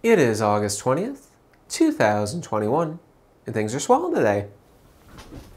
It is August 20th, 2021, and things are swelling today.